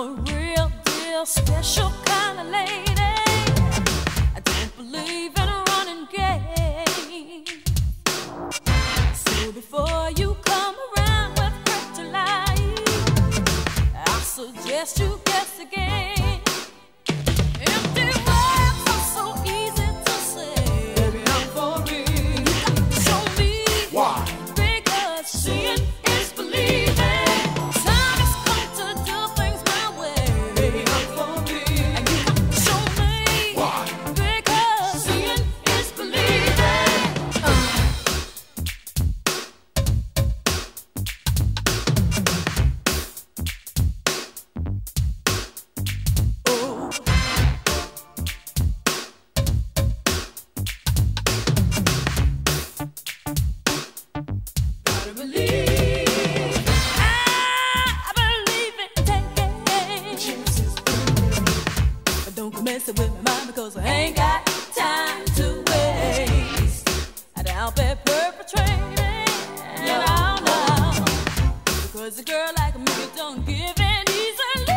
a real deal special kind of lady. I don't believe in a running game. So before you come around with kryptonite, I suggest you guess again. Empty words are so easy to say. Baby, I'm for real. You got to show me. Why? Because seeing is believing. Time has come to do things my way. Baby, I'm for real. And you got to show me. Why? Because seeing is believing. Oh. Gotta believe. I believe in taking Chances. but don't come messing with my mind because I ain't got time to waste. And I'll be perpetrating. No, no. Because a girl like me don't give in easily.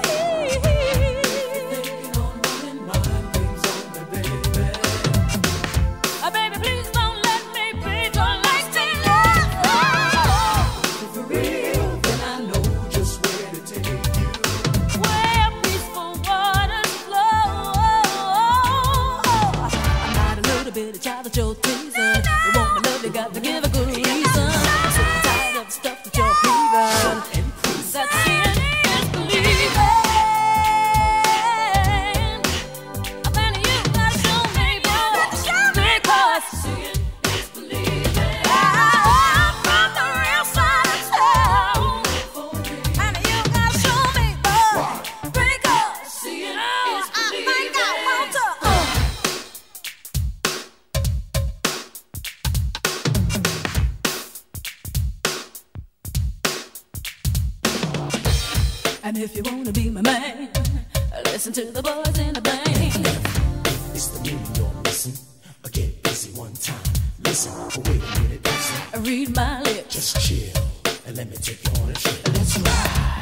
Thinking on running my things on me, baby. Baby, please don't let me be. Don't like to love. If for real, then I know just where to take you. Where peaceful waters flow. I'm not a little bit of child that you're teasing. You want my love, you got to give a good reason. I'm so tired of the stuff that you're heaving. That seeing is believing. Then you gotta show me, boy, because seeing is believing. I'm from the real side of town. And you gotta show me, boy, because seeing is believing. I got one to. And if you wanna be my man, listen to the boys in the band. It's the meaning you're missing. Get busy one time. Listen, but wait a minute, listen. Read my lips. Just chill and let me take you on a trip. Let's ride.